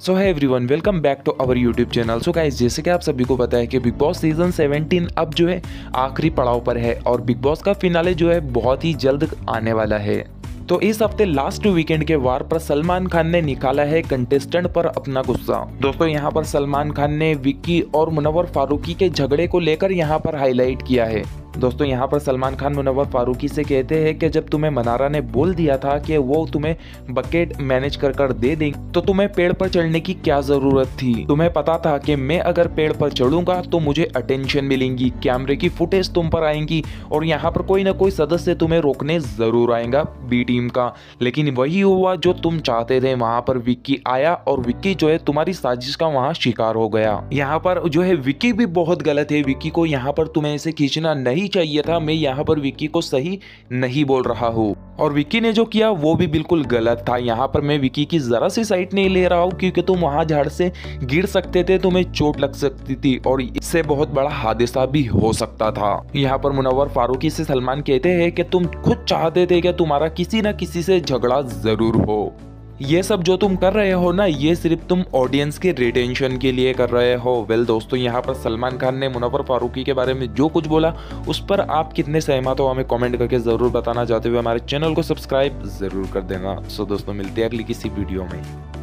So hi everyone, welcome back to our YouTube channel. So guys, जैसे कि आप सभी को पता है कि बिग बॉस सीजन 17 अब जो है आखिरी पड़ाव पर है और बिग बॉस का फिनाले जो है बहुत ही जल्द आने वाला है। तो इस हफ्ते लास्ट वीकेंड के वार पर सलमान खान ने निकाला है कंटेस्टेंट पर अपना गुस्सा। दोस्तों, यहाँ पर सलमान खान ने विक्की और मुनव्वर फारूकी के झगड़े को लेकर यहाँ पर हाईलाइट किया है। दोस्तों, यहाँ पर सलमान खान मुनव्वर फारूकी से कहते हैं कि जब तुम्हें मनारा ने बोल दिया था कि वो तुम्हें बकेट मैनेज कर दे देंगे तो तुम्हें पेड़ पर चढ़ने की क्या जरूरत थी। तुम्हें पता था कि मैं अगर पेड़ पर चढ़ूंगा तो मुझे अटेंशन मिलेंगी, कैमरे की फुटेज तुम पर आएंगी और यहाँ पर कोई ना कोई सदस्य तुम्हें रोकने जरूर आएगा बी टीम का। लेकिन वही हुआ जो तुम चाहते थे। वहां पर विक्की आया और विक्की जो है तुम्हारी साजिश का वहां शिकार हो गया। यहाँ पर जो है विक्की भी बहुत गलत है। विक्की को यहाँ पर तुम्हें ऐसे खींचना नहीं चाहिए था। मैं यहाँ पर विक्की को सही नहीं बोल रहा हूँ और विक्की ने जो किया वो भी बिल्कुल गलत था। यहाँ पर मैं विक्की की जरा सी साइड नहीं ले रहा हूँ क्योंकि तुम वहां झाड़ से गिर सकते थे, तुम्हें चोट लग सकती थी और इससे बहुत बड़ा हादसा भी हो सकता था। यहाँ पर मुनव्वर फारूकी से सलमान कहते हैं कि तुम खुद चाहते थे कि तुम्हारा किसी न किसी से झगड़ा जरूर हो। ये सब जो तुम कर रहे हो ना, ये सिर्फ तुम ऑडियंस के रिटेंशन के लिए कर रहे हो। वेल दोस्तों, यहाँ पर सलमान खान ने मुनव्वर फारूकी के बारे में जो कुछ बोला उस पर आप कितने सहमत हो हमें कमेंट करके जरूर बताना। चाहते हुए हमारे चैनल को सब्सक्राइब जरूर कर देना। सो दोस्तों, मिलते हैं अगली किसी वीडियो में।